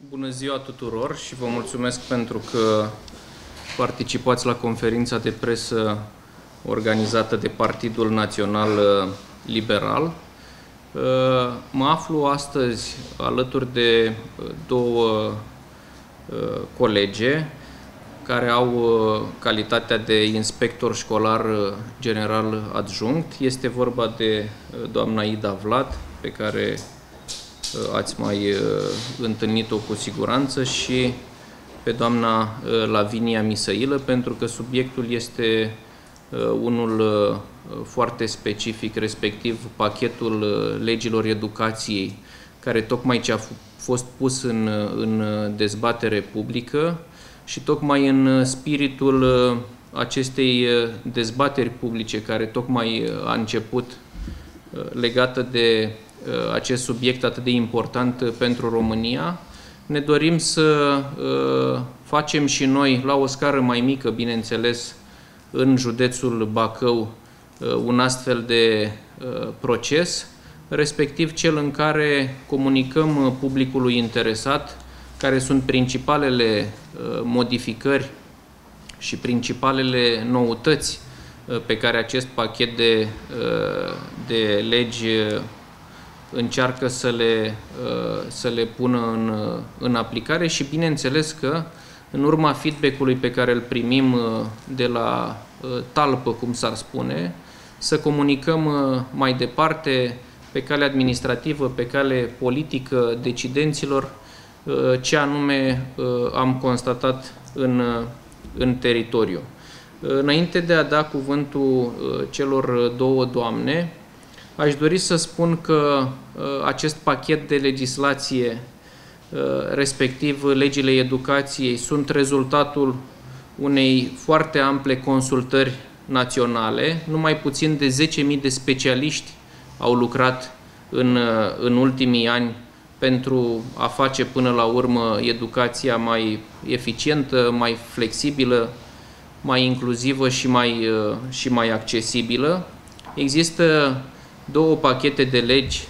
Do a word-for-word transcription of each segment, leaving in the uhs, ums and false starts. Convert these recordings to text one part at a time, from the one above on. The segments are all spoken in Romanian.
Bună ziua tuturor și vă mulțumesc pentru că participați la conferința de presă organizată de Partidul Național Liberal. Mă aflu astăzi alături de două colege care au calitatea de inspector școlar general adjunct. Este vorba de doamna Ida Vlad, pe care ați mai întâlnit-o cu siguranță, și pe doamna Lavinia Misăilă, pentru că subiectul este unul foarte specific, respectiv pachetul legilor educației, care tocmai ce a fost pus în, în dezbatere publică și tocmai în spiritul acestei dezbateri publice care tocmai a început legată de acest subiect atât de important pentru România, ne dorim să facem și noi, la o scară mai mică, bineînțeles, în județul Bacău, un astfel de proces, respectiv cel în care comunicăm publicului interesat care sunt principalele modificări și principalele noutăți pe care acest pachet de, de legi încearcă să le, să le pună în, în aplicare și bineînțeles că în urma feedback-ului pe care îl primim de la talpă, cum s-ar spune, să comunicăm mai departe pe cale administrativă, pe cale politică decidenților ce anume am constatat în, în teritoriu. Înainte de a da cuvântul celor două doamne, aș dori să spun că acest pachet de legislație, respectiv legile educației, sunt rezultatul unei foarte ample consultări naționale. Numai puțin de zece mii de specialiști au lucrat în, în ultimii ani pentru a face până la urmă educația mai eficientă, mai flexibilă, mai inclusivă și mai, și mai accesibilă. Există două pachete de legi.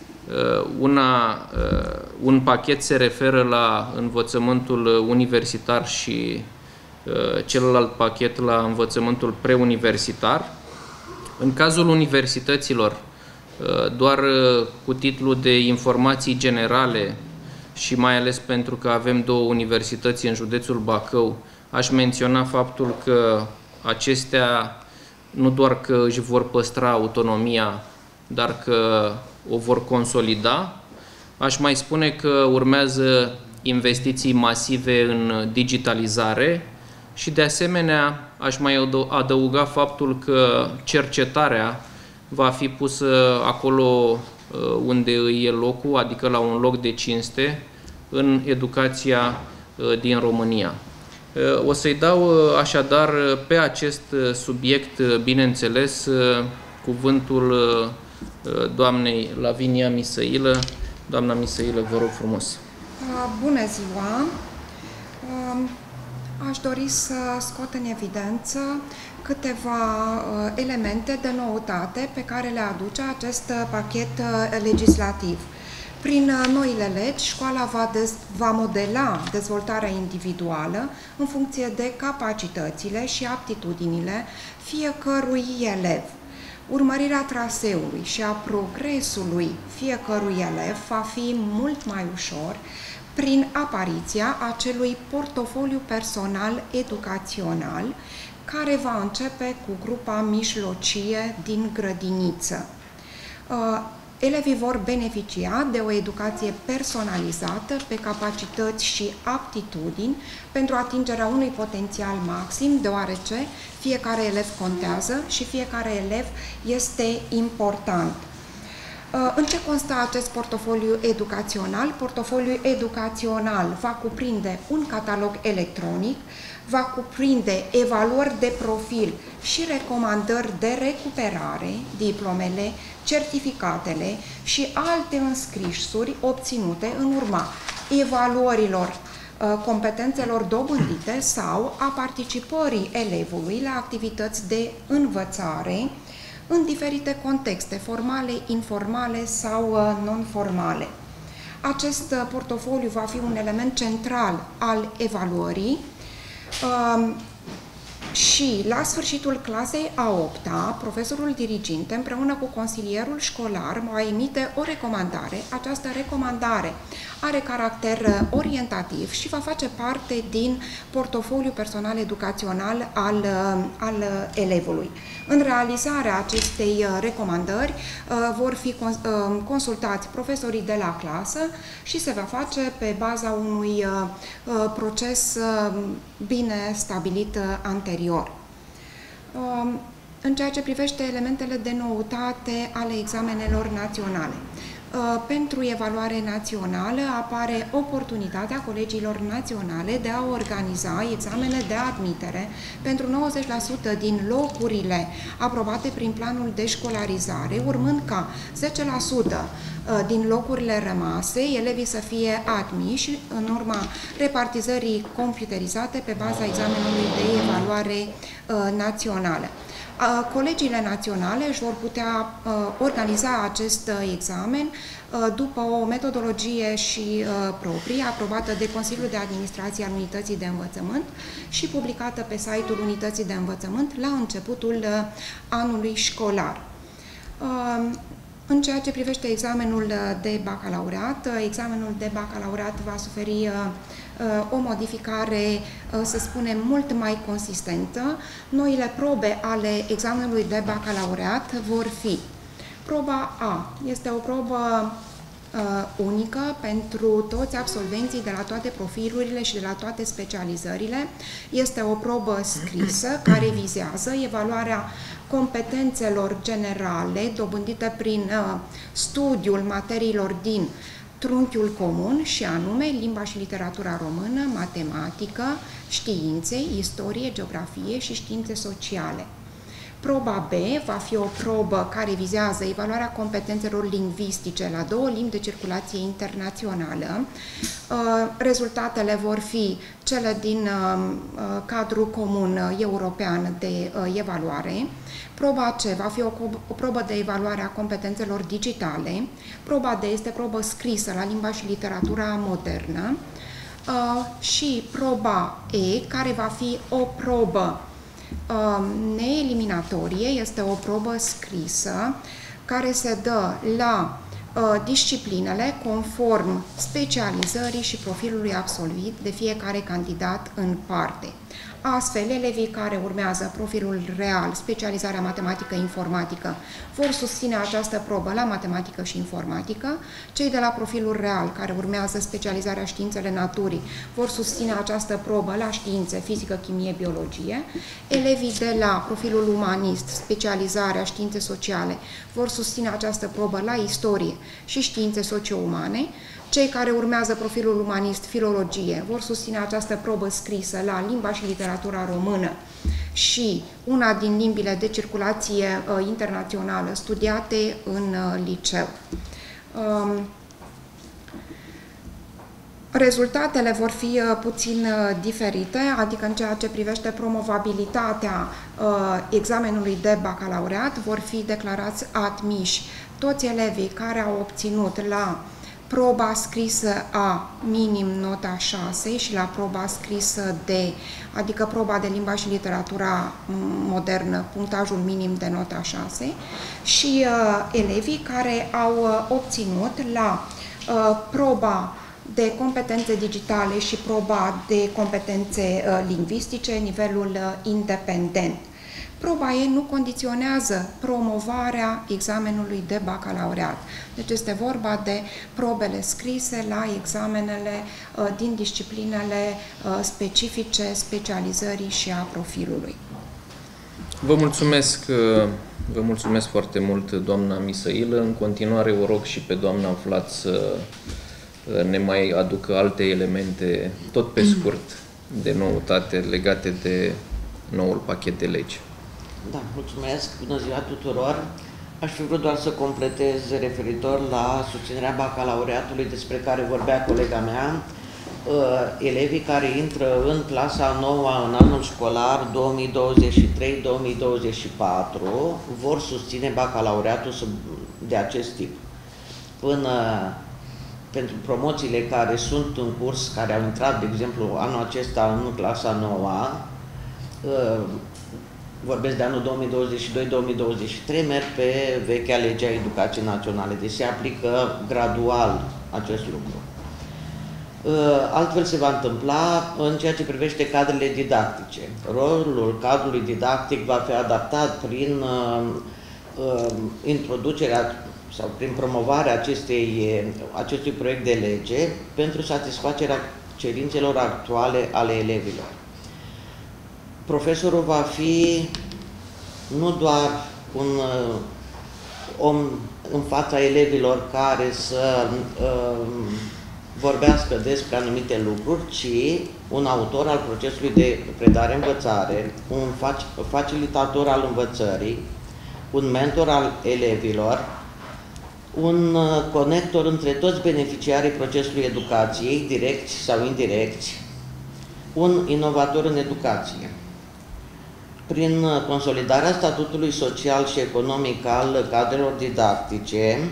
Una, un pachet se referă la învățământul universitar și celălalt pachet la învățământul preuniversitar. În cazul universităților, doar cu titlul de informații generale și mai ales pentru că avem două universități în județul Bacău, aș menționa faptul că acestea nu doar că își vor păstra autonomia, dar că o vor consolida. Aș mai spune că urmează investiții masive în digitalizare și de asemenea aș mai adăuga faptul că cercetarea va fi pusă acolo unde îi e locul, adică la un loc de cinste în educația din România. O să-i dau așadar pe acest subiect, bineînțeles, cuvântul doamnei Lavinia Misăilă. Doamna Misăilă, vă rog frumos. Bună ziua! Aș dori să scot în evidență câteva elemente de noutate pe care le aduce acest pachet legislativ. Prin noile legi, școala va, dez, va modela dezvoltarea individuală în funcție de capacitățile și aptitudinile fiecărui elev. Urmărirea traseului și a progresului fiecărui elev va fi mult mai ușor prin apariția acelui portofoliu personal educațional care va începe cu grupa mijlocie din grădiniță. Elevii vor beneficia de o educație personalizată pe capacități și aptitudini pentru atingerea unui potențial maxim, deoarece fiecare elev contează și fiecare elev este important. În ce constă acest portofoliu educațional? Portofoliul educațional va cuprinde un catalog electronic, va cuprinde evaluări de profil și recomandări de recuperare, diplomele, certificatele și alte înscrisuri obținute în urma evaluărilor competențelor dobândite sau a participării elevului la activități de învățare în diferite contexte, formale, informale sau non-formale. Acest portofoliu va fi un element central al evaluării și la sfârșitul clasei a opta, profesorul diriginte împreună cu consilierul școlar va emite o recomandare. Această recomandare are caracter orientativ și va face parte din portofoliul personal educațional al, al elevului. În realizarea acestei recomandări vor fi consultați profesorii de la clasă și se va face pe baza unui proces bine stabilit anterior. În ceea ce privește elementele de noutate ale examenelor naționale, pentru evaluare națională apare oportunitatea colegiilor naționale de a organiza examene de admitere pentru nouăzeci la sută din locurile aprobate prin planul de școlarizare, urmând ca zece la sută din locurile rămase, elevii să fie admiși în urma repartizării computerizate pe baza examenului de evaluare națională. Colegiile naționale își vor putea uh, organiza acest uh, examen uh, după o metodologie și uh, proprie, aprobată de Consiliul de Administrație al Unității de Învățământ și publicată pe site-ul Unității de Învățământ la începutul uh, anului școlar. Uh, În ceea ce privește examenul de bacalaureat, examenul de bacalaureat va suferi o modificare, să spunem, mult mai consistentă. Noile probe ale examenului de bacalaureat vor fi: proba A este o probă uh, unică pentru toți absolvenții de la toate profilurile și de la toate specializările. Este o probă scrisă care vizează evaluarea competențelor generale dobândite prin uh, studiul materiilor din trunchiul comun, și anume limba și literatura română, matematică, științe, istorie, geografie și științe sociale. Proba B va fi o probă care vizează evaluarea competențelor lingvistice la două limbi de circulație internațională. Rezultatele vor fi cele din cadrul comun european de evaluare. Proba C va fi o, o probă de evaluare a competențelor digitale. Proba D este probă scrisă la limba și literatura modernă. Și proba E, care va fi o probă neeliminatorie, este o probă scrisă care se dă la uh, disciplinele conform specializării și profilului absolvit de fiecare candidat în parte. Astfel, elevii care urmează profilul real, specializarea matematică-informatică, vor susține această probă la matematică și informatică. Cei de la profilul real, care urmează specializarea științele naturii, vor susține această probă la științe, fizică, chimie, biologie. Elevii de la profilul umanist, specializarea științe sociale, vor susține această probă la istorie și științe socio-umane. Cei care urmează profilul umanist, filologie, vor susține această probă scrisă la limba și literatura română și una din limbile de circulație uh, internațională studiate în uh, liceu. Um, Rezultatele vor fi uh, puțin uh, diferite, adică în ceea ce privește promovabilitatea uh, examenului de bacalaureat, vor fi declarați admiși toți elevii care au obținut la proba scrisă A minim nota șase și la proba scrisă D, adică proba de limba și literatura modernă, punctajul minim de nota șase, și uh, elevii care au uh, obținut la uh, proba de competențe digitale și proba de competențe uh, lingvistice, nivelul uh, independent. Proba E nu condiționează promovarea examenului de bacalaureat. Deci este vorba de probele scrise la examenele uh, din disciplinele uh, specifice specializării și a profilului. Vă mulțumesc, vă mulțumesc foarte mult, doamna Misăilă. În continuare o rog și pe doamna Vlad să ne mai aducă alte elemente, tot pe scurt, de noutate legate de noul pachet de legi. Da, mulțumesc, bună ziua tuturor. Aș fi vrut doar să completez referitor la susținerea bacalaureatului despre care vorbea colega mea. Elevii care intră în clasa a noua în anul școlar două mii douăzeci și trei două mii douăzeci și patru vor susține bacalaureatul de acest tip. Până pentru promoțiile care sunt în curs, care au intrat, de exemplu, anul acesta în clasa nouă, vorbesc de anul două mii douăzeci și doi două mii douăzeci și trei, merg pe vechea lege a educației naționale, deci se aplică gradual acest lucru. Altfel se va întâmpla în ceea ce privește cadrele didactice. Rolul cadrului didactic va fi adaptat prin introducerea sau prin promovarea acestei, acestui proiect de lege pentru satisfacerea cerințelor actuale ale elevilor. Profesorul va fi nu doar un uh, om în fața elevilor care să uh, vorbească despre anumite lucruri, ci un autor al procesului de predare-învățare, un fac facilitator al învățării, un mentor al elevilor, un uh, conector între toți beneficiarii procesului educației, direcți sau indirecți, un inovator în educație. Prin consolidarea statutului social și economic al cadrelor didactice,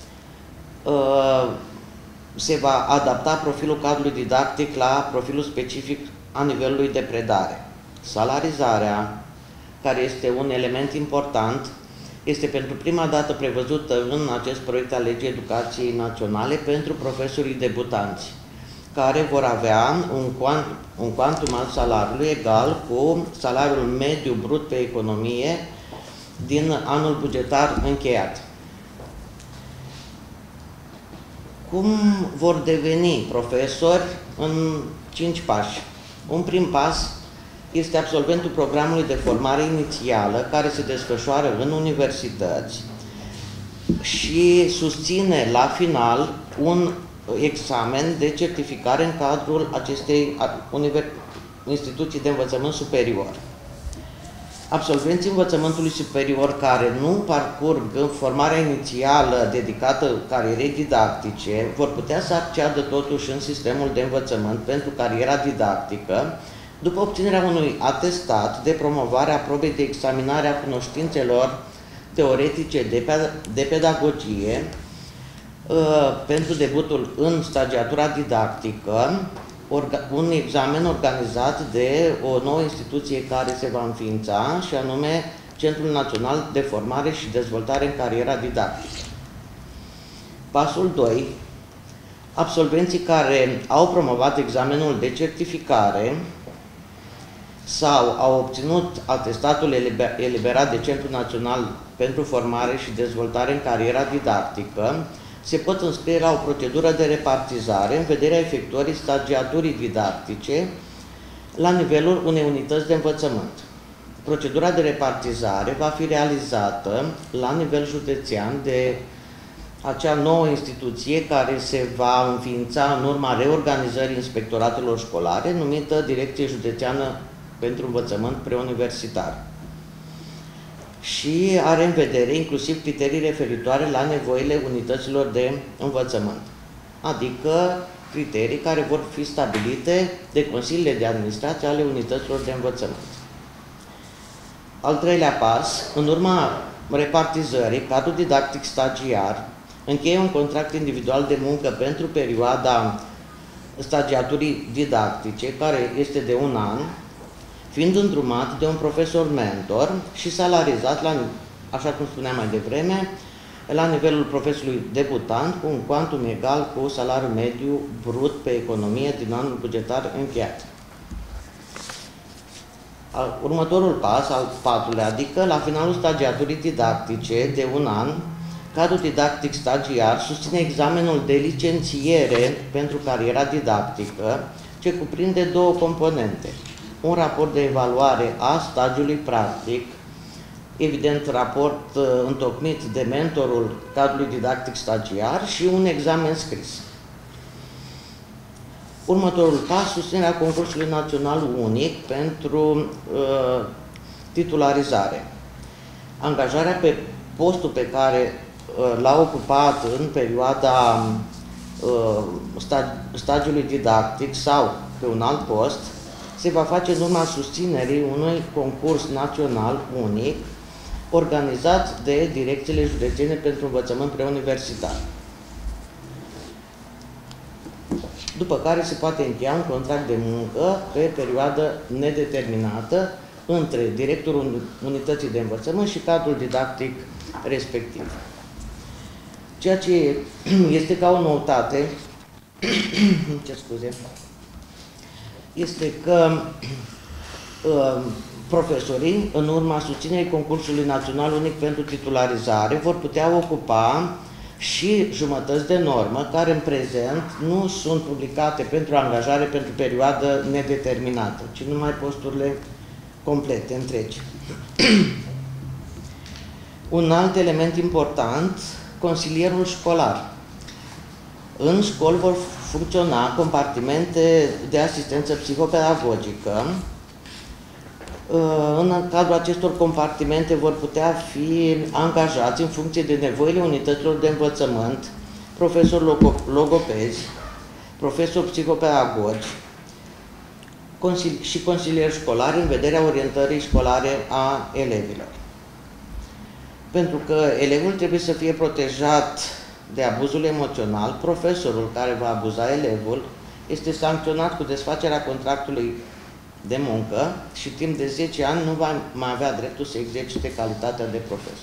se va adapta profilul cadrului didactic la profilul specific a nivelului de predare. Salarizarea, care este un element important, este pentru prima dată prevăzută în acest proiect al legii educației naționale pentru profesorii debutanți, care vor avea un quantum, un quantum al salariului egal cu salariul mediu brut pe economie din anul bugetar încheiat. Cum vor deveni profesori în cinci pași? Un prim pas este absolventul programului de formare inițială care se desfășoară în universități și susține la final un examen de certificare în cadrul acestei instituții de învățământ superior. Absolvenții învățământului superior care nu parcurg formarea inițială dedicată carierei didactice vor putea să acceadă totuși în sistemul de învățământ pentru cariera didactică după obținerea unui atestat de promovare a probei de examinare a cunoștințelor teoretice de, de pedagogie pentru debutul în stagiatura didactică, un examen organizat de o nouă instituție care se va înființa, și anume Centrul Național de Formare și Dezvoltare în Cariera Didactică. Pasul doi. Absolvenții care au promovat examenul de certificare sau au obținut atestatul eliberat de Centrul Național pentru Formare și Dezvoltare în Cariera Didactică se pot înscrie la o procedură de repartizare în vederea efectuării stagiaturii didactice la nivelul unei unități de învățământ. Procedura de repartizare va fi realizată la nivel județean de acea nouă instituție care se va înființa în urma reorganizării inspectoratelor școlare, numită Direcție Județeană pentru Învățământ Preuniversitar. Și are în vedere inclusiv criterii referitoare la nevoile unităților de învățământ, adică criterii care vor fi stabilite de consiliile de administrație ale unităților de învățământ. Al treilea pas, în urma repartizării, cadrul didactic stagiar încheie un contract individual de muncă pentru perioada stagiaturii didactice, care este de un an, fiind îndrumat de un profesor mentor și salarizat, la, așa cum spuneam mai devreme, la nivelul profesorului debutant, cu un quantum egal cu salariul mediu brut pe economie din anul bugetar încheiat. Următorul pas, al patrulea, adică la finalul stagiaturii didactice de un an, cadrul didactic stagiar susține examenul de licențiere pentru cariera didactică, ce cuprinde două componente. Un raport de evaluare a stagiului practic, evident raport uh, întocmit de mentorul cadrului didactic stagiar, și un examen scris. Următorul pas, susținerea concursului național unic pentru uh, titularizare. Angajarea pe postul pe care uh, l-a ocupat în perioada uh, stagiului didactic sau pe un alt post se va face în urma susținerii unui concurs național unic organizat de direcțiile județene pentru învățământ preuniversitar. după care se poate încheia un contract de muncă pe perioadă nedeterminată între directorul unității de învățământ și cadrul didactic respectiv. Ceea ce este ca o noutate, ce scuze, este că uh, profesorii, în urma susținerii concursului național unic pentru titularizare, vor putea ocupa și jumătăți de normă care în prezent nu sunt publicate pentru angajare pentru perioadă nedeterminată, ci numai posturile complete, întregi. Un alt element important, consilierul școlar. În școli vor funcționa compartimente de asistență psihopedagogică. În cadrul acestor compartimente vor putea fi angajați în funcție de nevoile unităților de învățământ, profesori logopezi, profesori psihopedagogi și consilieri școlari în vederea orientării școlare a elevilor. Pentru că elevul trebuie să fie protejat de abuzul emoțional, profesorul care va abuza elevul este sancționat cu desfacerea contractului de muncă și timp de zece ani nu va mai avea dreptul să exercite calitatea de profesor.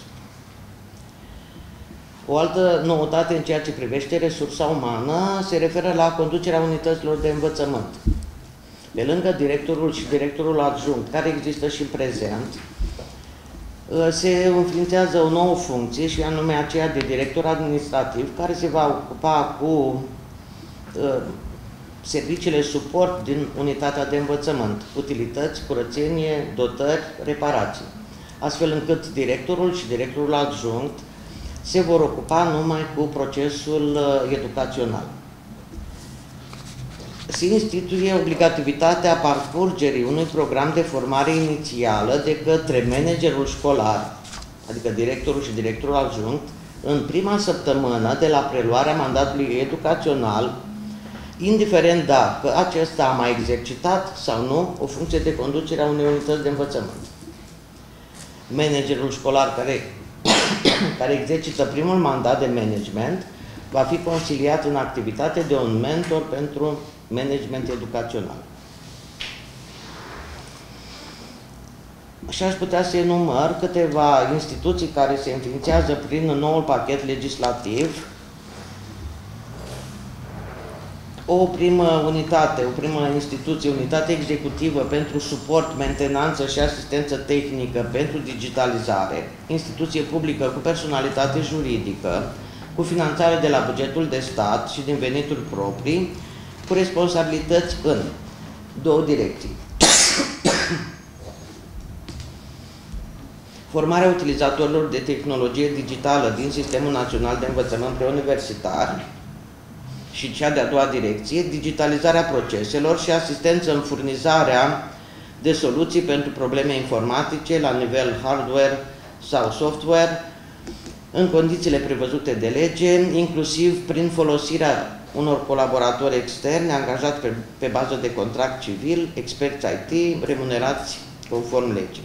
O altă noutate în ceea ce privește resursa umană se referă la conducerea unităților de învățământ. Pe lângă directorul și directorul adjunct, care există și în prezent, se înființează o nouă funcție și anume aceea de director administrativ, care se va ocupa cu serviciile suport din unitatea de învățământ, utilități, curățenie, dotări, reparații, astfel încât directorul și directorul adjunct se vor ocupa numai cu procesul educațional. Se instituie obligativitatea parcurgerii unui program de formare inițială de către managerul școlar, adică directorul și directorul adjunct, în prima săptămână de la preluarea mandatului educațional, indiferent dacă acesta a mai exercitat sau nu o funcție de conducere a unei unități de învățământ. Managerul școlar care, care exercită primul mandat de management va fi consiliat în activitate de un mentor pentru management educațional. Și aș putea să enumăr câteva instituții care se înființează prin noul pachet legislativ. O primă unitate, o primă instituție, unitate executivă pentru suport, mentenanță și asistență tehnică pentru digitalizare, instituție publică cu personalitate juridică, cu finanțare de la bugetul de stat și din venituri proprii, cu responsabilități în două direcții. Formarea utilizatorilor de tehnologie digitală din Sistemul Național de Învățământ Preuniversitar și cea de-a doua direcție, digitalizarea proceselor și asistență în furnizarea de soluții pentru probleme informatice la nivel hardware sau software, în condițiile prevăzute de lege, inclusiv prin folosirea unor colaboratori externi angajați pe, pe bază de contract civil, experți I T, remunerați conform legii.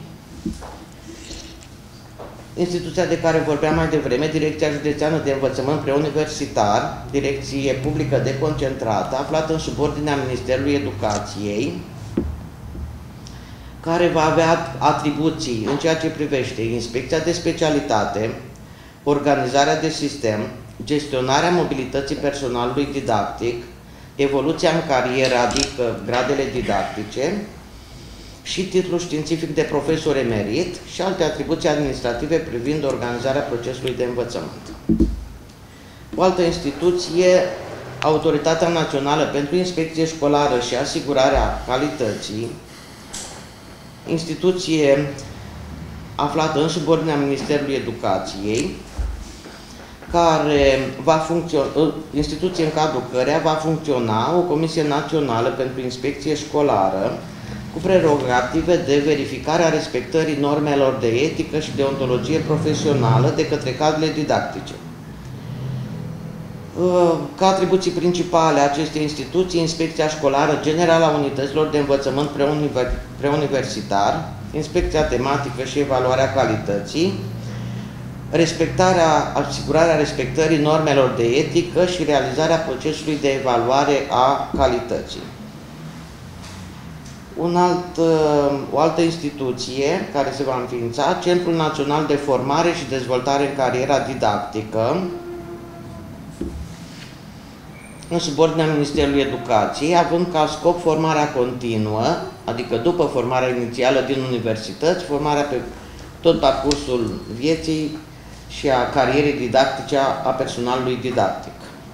Instituția de care vorbeam mai devreme, Direcția Județeană de Învățământ Preuniversitar, direcție publică deconcentrată, aflată în subordinea Ministerului Educației, care va avea atribuții în ceea ce privește inspecția de specialitate, organizarea de sistem, gestionarea mobilității personalului didactic, evoluția în carieră, adică gradele didactice, și titlul științific de profesor emerit și alte atribuții administrative privind organizarea procesului de învățământ. O altă instituție, Autoritatea Națională pentru Inspecție Școlară și Asigurarea Calității, instituție aflată în subordinea Ministerului Educației, care va funcționa, instituție în cadrul căreia va funcționa o Comisie Națională pentru Inspecție Școlară, cu prerogative de verificare a respectării normelor de etică și de ontologie profesională de către cadrele didactice. Ca atribuții principale a acestei instituții, Inspecția Școlară Generală a Unităților de Învățământ Preuniversitar, Inspecția Tematică și Evaluarea Calității, respectarea, asigurarea respectării normelor de etică și realizarea procesului de evaluare a calității. Un alt, o altă instituție care se va înființa, Centrul Național de Formare și Dezvoltare în Cariera Didactică, în subordinea Ministerului Educației, având ca scop formarea continuă, adică după formarea inițială din universități, formarea pe tot parcursul vieții și a carierei didactice a personalului didactic.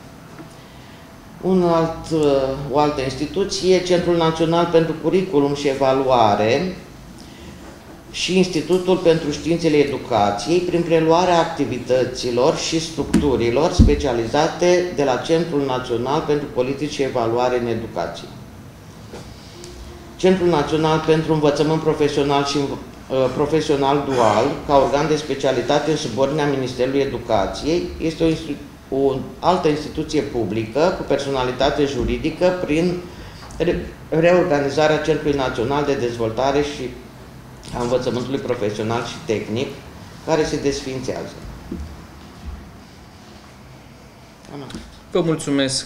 Un alt, o altă instituție, Centrul Național pentru Curriculum și Evaluare și Institutul pentru Științele Educației, prin preluarea activităților și structurilor specializate de la Centrul Național pentru Politici și Evaluare în Educație. Centrul Național pentru Învățământ Profesional și uh, Profesional Dual, ca organ de specialitate în subordinea Ministerului Educației, este o instituție o altă instituție publică cu personalitate juridică prin reorganizarea Centrului Național de Dezvoltare și a Învățământului Profesional și Tehnic, care se desființează. Vă mulțumesc,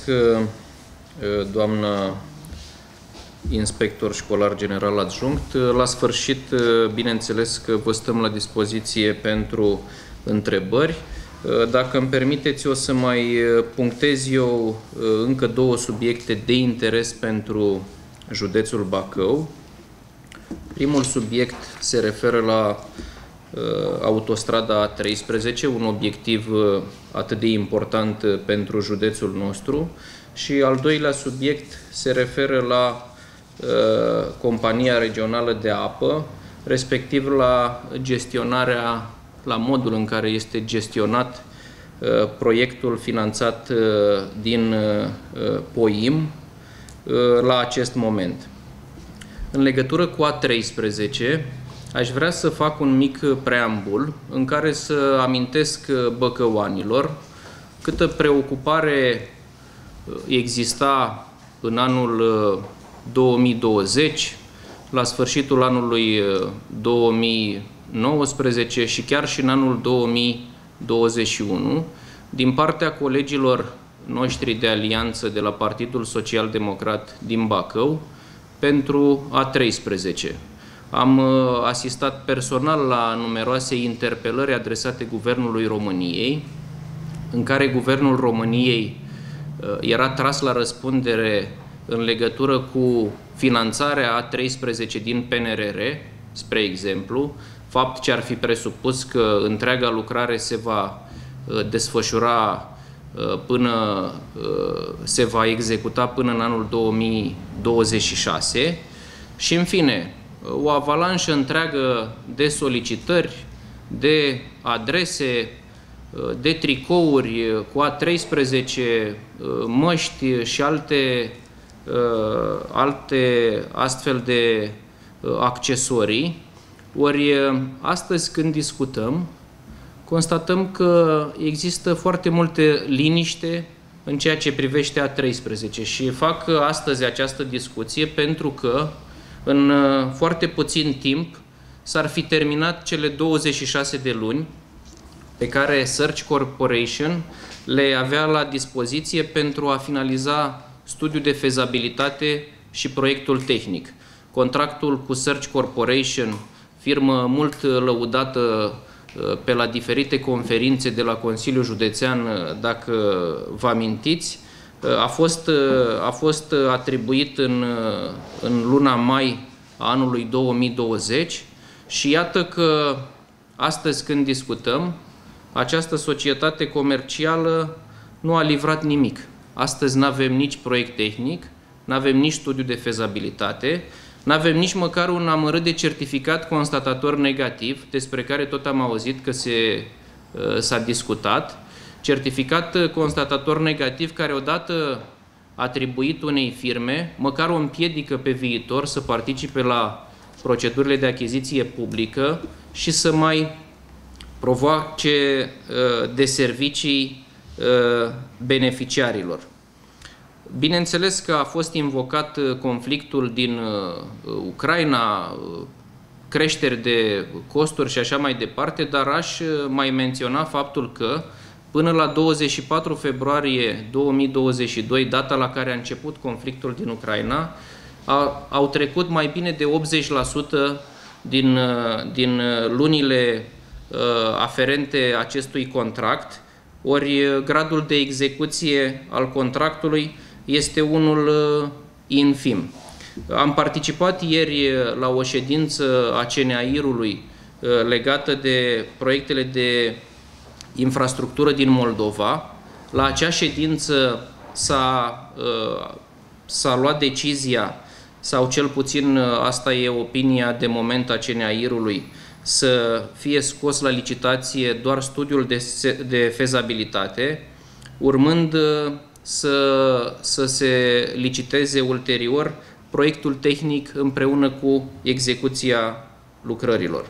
doamnă inspector școlar general adjunct. La sfârșit, bineînțeles că vă stăm la dispoziție pentru întrebări. Dacă îmi permiteți, o să mai punctez eu încă două subiecte de interes pentru județul Bacău. Primul subiect se referă la autostrada A treisprezece, un obiectiv atât de important pentru județul nostru, și al doilea subiect se referă la compania regională de apă, respectiv la gestionarea, la modul în care este gestionat uh, proiectul finanțat uh, din uh, POIM uh, la acest moment. În legătură cu A treisprezece, aș vrea să fac un mic preambul în care să amintesc băcăuanilor câtă preocupare exista în anul două mii douăzeci, la sfârșitul anului două mii nouăsprezece și chiar și în anul două mii douăzeci și unu, din partea colegilor noștri de alianță de la Partidul Social Democrat din Bacău pentru A treisprezece. Am asistat personal la numeroase interpelări adresate Guvernului României, în care Guvernul României era tras la răspundere în legătură cu finanțarea A treisprezece din P N R R, spre exemplu, fapt ce ar fi presupus că întreaga lucrare se va desfășura până, se va executa până în anul două mii douăzeci și șase și, în fine, o avalanșă întreagă de solicitări, de adrese, de tricouri cu A treisprezece, măști și alte, alte astfel de accesorii. Ori astăzi, când discutăm, constatăm că există foarte multe liniște în ceea ce privește A treisprezece și fac astăzi această discuție pentru că în foarte puțin timp s-ar fi terminat cele douăzeci și șase de luni pe care Search Corporation le avea la dispoziție pentru a finaliza studiul de fezabilitate și proiectul tehnic. Contractul cu Search Corporation, firmă mult lăudată pe la diferite conferințe de la Consiliul Județean, dacă vă amintiți, a fost, a fost atribuit în, în luna mai a anului două mii douăzeci și iată că astăzi, când discutăm, această societate comercială nu a livrat nimic. Astăzi nu avem nici proiect tehnic, nu avem nici studiu de fezabilitate, nu avem nici măcar un amărât de certificat constatator negativ, despre care tot am auzit că se, s-a discutat. Certificat constatator negativ care, odată atribuit unei firme, măcar o împiedică pe viitor să participe la procedurile de achiziție publică și să mai provoace de servicii beneficiarilor. Bineînțeles că a fost invocat conflictul din Ucraina, creșteri de costuri și așa mai departe, dar aș mai menționa faptul că până la douăzeci și patru februarie două mii douăzeci și doi, data la care a început conflictul din Ucraina, a, au trecut mai bine de optzeci la sută din, din lunile uh, aferente acestui contract, ori gradul de execuție al contractului este unul uh, infim. Am participat ieri la o ședință a C N A I R-ului uh, legată de proiectele de infrastructură din Moldova. La acea ședință s-a uh, s-a luat decizia, sau cel puțin asta e opinia de moment a C N A I R-ului, să fie scos la licitație doar studiul de, de fezabilitate, urmând să, să se liciteze ulterior proiectul tehnic împreună cu execuția lucrărilor.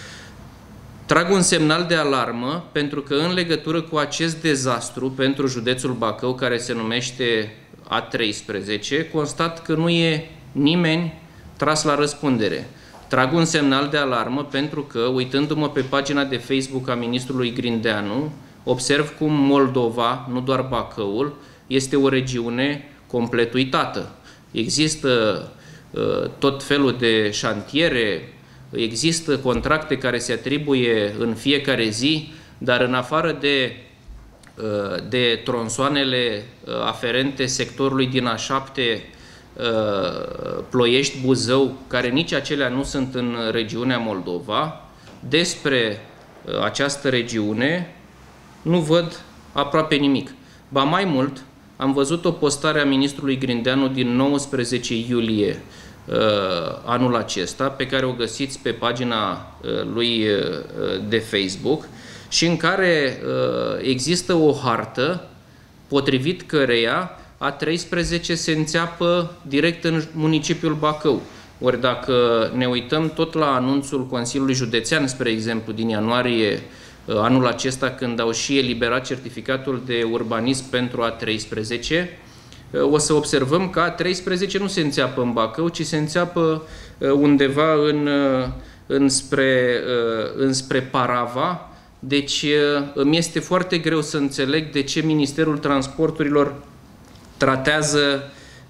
Trag un semnal de alarmă pentru că în legătură cu acest dezastru pentru județul Bacău, care se numește A treisprezece, constat că nu e nimeni tras la răspundere. Trag un semnal de alarmă pentru că, uitându-mă pe pagina de Facebook a ministrului Grindeanu, observ cum Moldova, nu doar Bacăul, este o regiune complet uitată. Există uh, tot felul de șantiere, există contracte care se atribuie în fiecare zi, dar în afară de, uh, de tronsoanele aferente sectorului din A șapte, Ploiești, Buzău, care nici acelea nu sunt în regiunea Moldova, despre această regiune nu văd aproape nimic. Ba mai mult, am văzut o postare a ministrului Grindeanu din nouăsprezece iulie anul acesta, pe care o găsiți pe pagina lui de Facebook, și în care există o hartă potrivit căreia A treisprezece se înțeapă direct în municipiul Bacău. Ori dacă ne uităm tot la anunțul Consiliului Județean, spre exemplu, din ianuarie anul acesta, când au și eliberat certificatul de urbanism pentru A treisprezece, o să observăm că A treisprezece nu se înțeapă în Bacău, ci se înțeapă undeva în, înspre, înspre Parava. Deci îmi este foarte greu să înțeleg de ce Ministerul Transporturilor tratează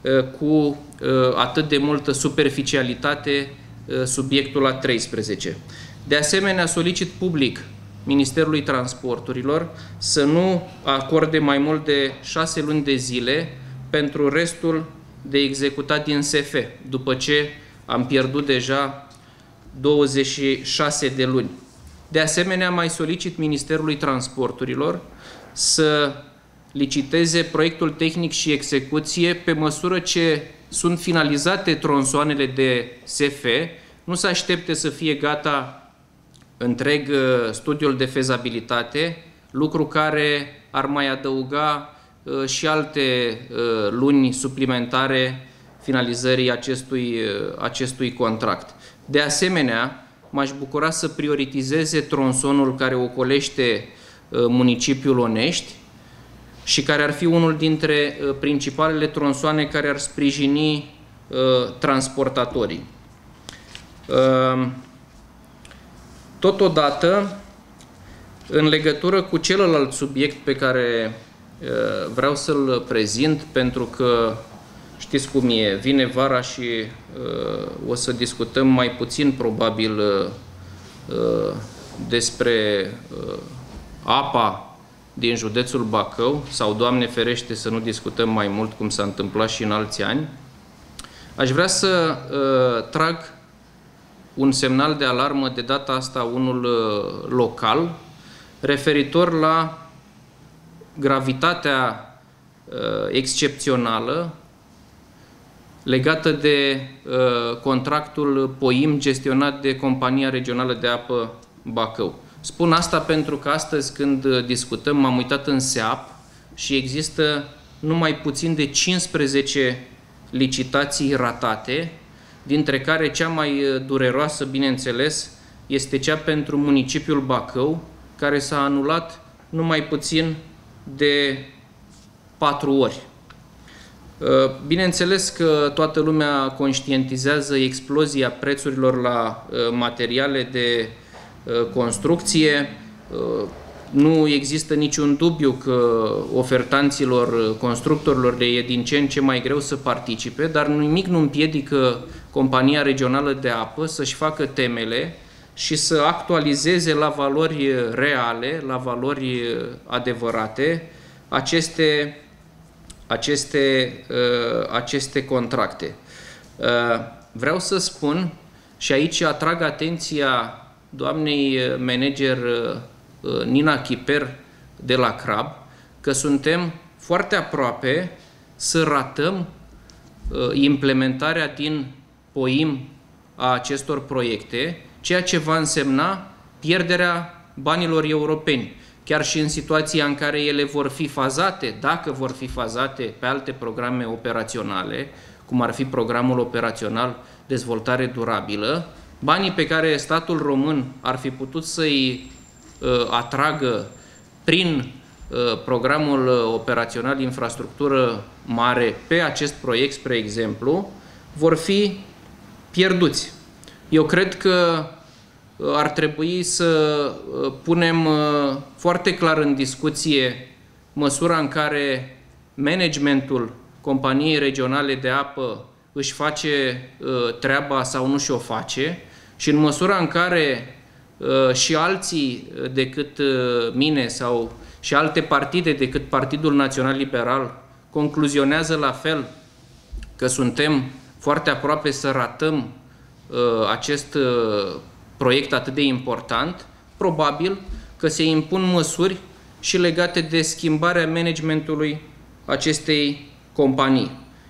cu atât de multă superficialitate subiectul A treisprezece. De asemenea, solicit public Ministerului Transporturilor să nu acorde mai mult de șase luni de zile pentru restul de executat din S F, după ce am pierdut deja douăzeci și șase de luni. De asemenea, mai solicit Ministerului Transporturilor să liciteze proiectul tehnic și execuție pe măsură ce sunt finalizate tronsoanele de S F, nu se aștepte să fie gata întreg studiul de fezabilitate, lucru care ar mai adăuga și alte luni suplimentare finalizării acestui, acestui contract. De asemenea, m-aș bucura să prioritizeze tronsonul care ocolește municipiul Onești și care ar fi unul dintre principalele tronsoane care ar sprijini transportatorii. Totodată, în legătură cu celălalt subiect pe care vreau să-l prezint, pentru că știți cum e, vine vara și uh, o să discutăm mai puțin probabil uh, despre uh, apa din județul Bacău, sau Doamne ferește să nu discutăm mai mult cum s-a întâmplat și în alți ani. Aș vrea să uh, trag un semnal de alarmă, de data asta unul uh, local, referitor la gravitatea uh, excepțională legată de uh, contractul POIM gestionat de Compania Regională de Apă Bacău. Spun asta pentru că astăzi, când discutăm, m-am uitat în S E A P și există numai puțin de cincisprezece licitații ratate, dintre care cea mai dureroasă, bineînțeles, este cea pentru municipiul Bacău, care s-a anulat numai puțin de patru ori. Bineînțeles că toată lumea conștientizează explozia prețurilor la materiale de construcție. Nu există niciun dubiu că ofertanților, constructorilor le e din ce în ce mai greu să participe, dar nimic nu împiedică Compania Regională de Apă să-și facă temele și să actualizeze la valori reale, la valori adevărate, aceste, aceste, aceste contracte. Vreau să spun, și aici atrag atenția doamnei manager Nina Chiper de la CRAB, că suntem foarte aproape să ratăm implementarea din POIM a acestor proiecte, ceea ce va însemna pierderea banilor europeni. Chiar și în situația în care ele vor fi fazate, dacă vor fi fazate pe alte programe operaționale, cum ar fi programul operațional Dezvoltare Durabilă, banii pe care statul român ar fi putut să-i uh, atragă prin uh, programul operațional Infrastructură Mare pe acest proiect, spre exemplu, vor fi pierduți. Eu cred că ar trebui să punem foarte clar în discuție măsura în care managementul Companiei Regionale de Apă își face treaba sau nu și-o face și în măsura în care și alții decât mine sau și alte partide decât Partidul Național Liberal concluzionează la fel că suntem foarte aproape să ratăm acest proiect atât de important, probabil că se impun măsuri și legate de schimbarea managementului acestei companii.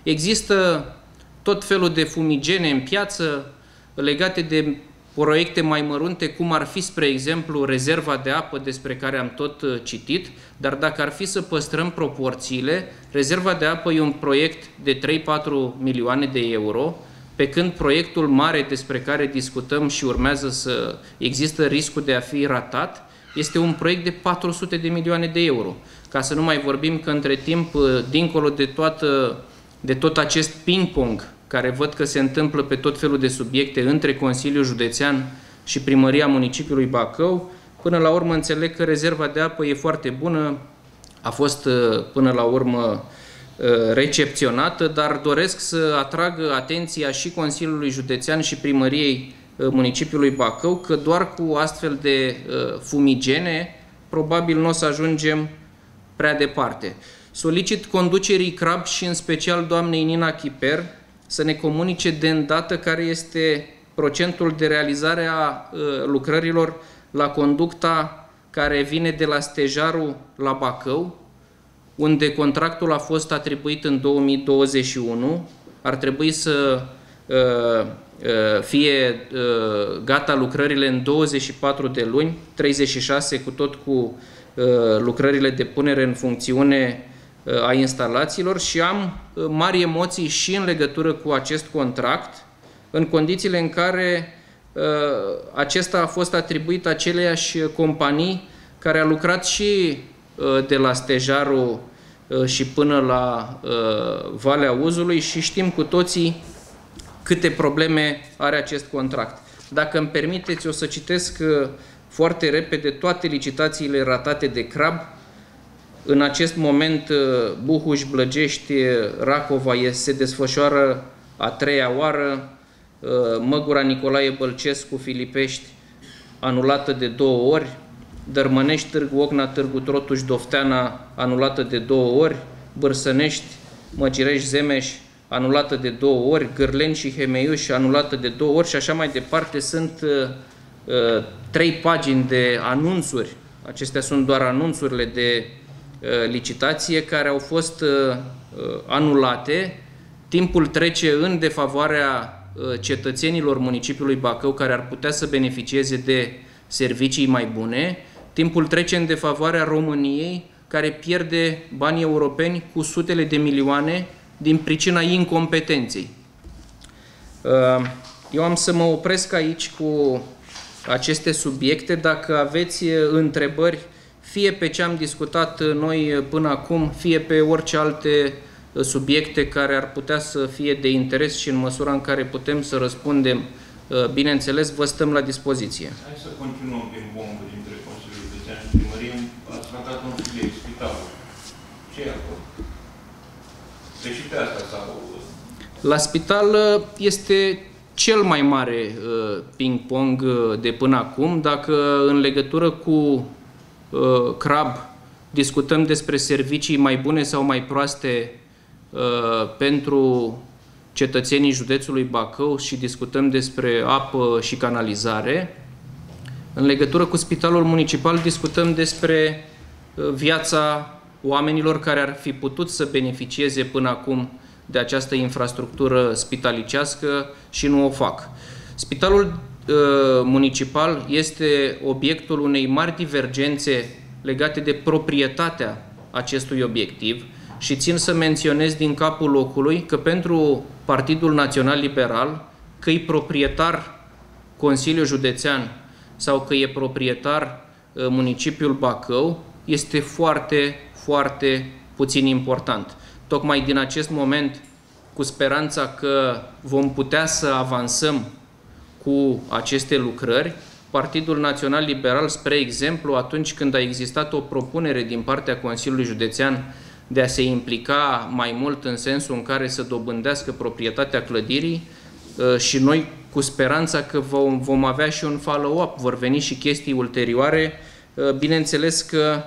Există tot felul de fumigene în piață legate de proiecte mai mărunte, cum ar fi, spre exemplu, rezerva de apă despre care am tot citit, dar dacă ar fi să păstrăm proporțiile, rezerva de apă e un proiect de trei patru milioane de euro, pe când proiectul mare despre care discutăm și urmează să există riscul de a fi ratat, este un proiect de patru sute de milioane de euro. Ca să nu mai vorbim că între timp, dincolo de, toată, de tot acest ping-pong care văd că se întâmplă pe tot felul de subiecte între Consiliul Județean și Primăria Municipiului Bacău, până la urmă înțeleg că rezerva de apă e foarte bună, a fost până la urmă recepționată, dar doresc să atrag atenția și Consiliului Județean și Primăriei Municipiului Bacău că doar cu astfel de fumigene probabil nu o să ajungem prea departe. Solicit conducerii CRAB și în special doamnei Nina Chiper să ne comunice de îndată care este procentul de realizare a lucrărilor la conducta care vine de la Stejarul la Bacău, unde contractul a fost atribuit în două mii douăzeci și unu, ar trebui să uh, uh, fie uh, gata lucrările în douăzeci și patru de luni, treizeci și șase cu tot cu uh, lucrările de punere în funcțiune uh, a instalațiilor și am uh, mari emoții și în legătură cu acest contract, în condițiile în care uh, acesta a fost atribuit aceleiași companii care a lucrat și de la Stejarul și până la Valea Uzului și știm cu toții câte probleme are acest contract. Dacă îmi permiteți, o să citesc foarte repede toate licitațiile ratate de CRAB. În acest moment Buhuș, Blăgești, Racova se desfășoară a treia oară, Măgura Nicolae Bălcescu, Filipești, anulată de două ori, Dărmănești, Târgu Ocna, Târgu Trotuș, Dofteana, anulată de două ori, Bârsănești, Măcireș, Zemeș, anulată de două ori, Gârleni și Hemeiuș, anulată de două ori și așa mai departe. Sunt uh, trei pagini de anunțuri, acestea sunt doar anunțurile de uh, licitație care au fost uh, anulate. Timpul trece în defavoarea uh, cetățenilor municipiului Bacău care ar putea să beneficieze de servicii mai bune. Timpul trece în defavoarea României, care pierde bani europeni cu sutele de milioane din pricina incompetenței. Eu am să mă opresc aici cu aceste subiecte. Dacă aveți întrebări, fie pe ce am discutat noi până acum, fie pe orice alte subiecte care ar putea să fie de interes și în măsura în care putem să răspundem, bineînțeles, vă stăm la dispoziție. Hai să continuăm din bombă dintre Consiliul Județean și Primărie. Ați tratat un subiect, spitalul. Ce e acolo? Deci și pe asta sau... La spital este cel mai mare ping-pong de până acum. Dacă în legătură cu CRAB discutăm despre servicii mai bune sau mai proaste pentru cetățenii județului Bacău și discutăm despre apă și canalizare, în legătură cu spitalul municipal discutăm despre viața oamenilor care ar fi putut să beneficieze până acum de această infrastructură spitalicească și nu o fac. Spitalul uh, municipal este obiectul unei mari divergențe legate de proprietatea acestui obiectiv și țin să menționez din capul locului că pentru Partidul Național Liberal, că e proprietar Consiliul Județean sau că e proprietar uh, municipiul Bacău, este foarte, foarte puțin important. Tocmai din acest moment, cu speranța că vom putea să avansăm cu aceste lucrări, Partidul Național Liberal, spre exemplu, atunci când a existat o propunere din partea Consiliului Județean de a se implica mai mult în sensul în care să dobândească proprietatea clădirii și noi cu speranța că vom, vom avea și un follow-up, vor veni și chestii ulterioare, bineînțeles că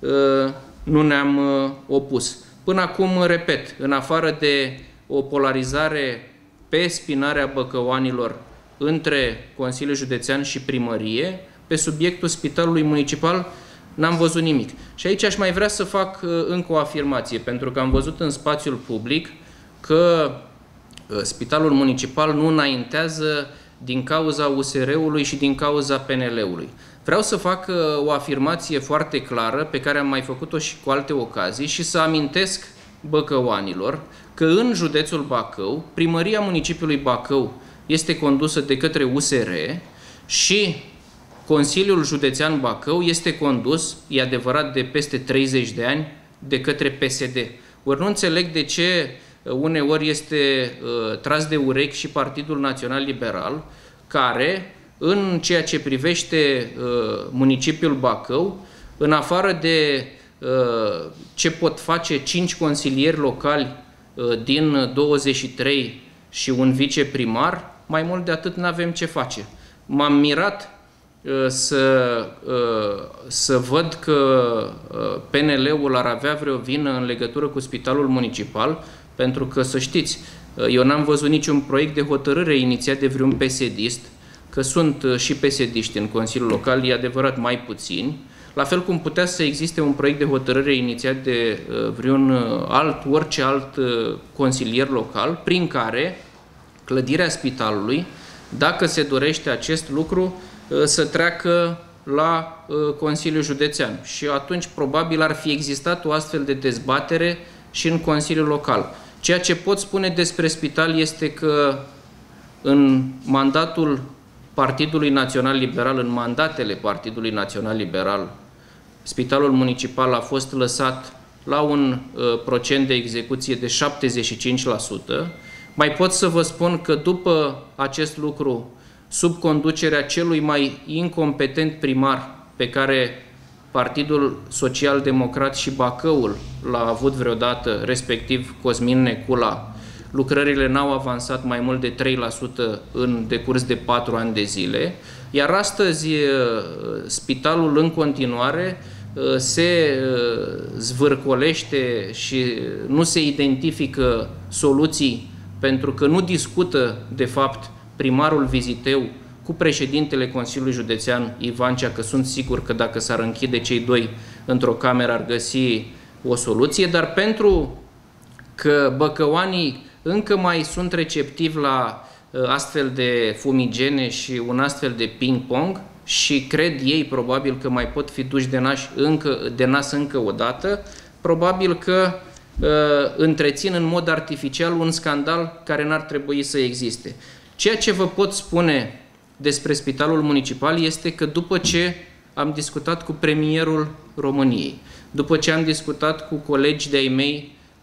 nu ne-am opus. Până acum, repet, în afară de o polarizare pe spinarea băcăuanilor între Consiliul Județean și Primărie, pe subiectul Spitalului Municipal n-am văzut nimic. Și aici aș mai vrea să fac încă o afirmație, pentru că am văzut în spațiul public că Spitalul Municipal nu înaintează din cauza U S R-ului și din cauza P N L-ului. Vreau să fac o afirmație foarte clară, pe care am mai făcut-o și cu alte ocazii, și să amintesc băcăuanilor că în județul Bacău, Primăria Municipiului Bacău este condusă de către U S R și Consiliul Județean Bacău este condus, e adevărat, de peste treizeci de ani, de către P S D. Ori nu înțeleg de ce uneori este uh, tras de urechi și Partidul Național Liberal, care, în ceea ce privește uh, municipiul Bacău, în afară de uh, ce pot face cinci consilieri locali uh, din douăzeci și trei și un viceprimar, mai mult de atât nu avem ce face. M-am mirat uh, să, uh, să văd că uh, P N L-ul ar avea vreo vină în legătură cu Spitalul Municipal, pentru că, să știți, uh, eu n-am văzut niciun proiect de hotărâre inițiat de vreun P S D-ist, că sunt și P S D-ști în Consiliul Local, e adevărat mai puțini, la fel cum putea să existe un proiect de hotărâre inițiat de vreun alt, orice alt consilier local, prin care clădirea spitalului, dacă se dorește acest lucru, să treacă la Consiliul Județean. Și atunci probabil ar fi existat o astfel de dezbatere și în Consiliul Local. Ceea ce pot spune despre spital este că în mandatul Partidului Național Liberal, în mandatele Partidului Național Liberal, Spitalul Municipal a fost lăsat la un uh, procent de execuție de șaptezeci și cinci la sută. Mai pot să vă spun că după acest lucru, sub conducerea celui mai incompetent primar pe care Partidul Social Democrat și Bacăul l-a avut vreodată, respectiv Cosmin Necula, lucrările n-au avansat mai mult de trei la sută în decurs de patru ani de zile, iar astăzi spitalul în continuare se zvârcolește și nu se identifică soluții, pentru că nu discută, de fapt, primarul Viziteu cu președintele Consiliului Județean Ivancea, că sunt sigur că dacă s-ar închide cei doi într-o cameră ar găsi o soluție, dar pentru că băcăoanii încă mai sunt receptivi la astfel de fumigene și un astfel de ping-pong și cred ei probabil că mai pot fi duși de, naș încă, de nas încă o dată, probabil că uh, întrețin în mod artificial un scandal care n-ar trebui să existe. Ceea ce vă pot spune despre Spitalul Municipal este că după ce am discutat cu premierul României, după ce am discutat cu colegi de-ai mei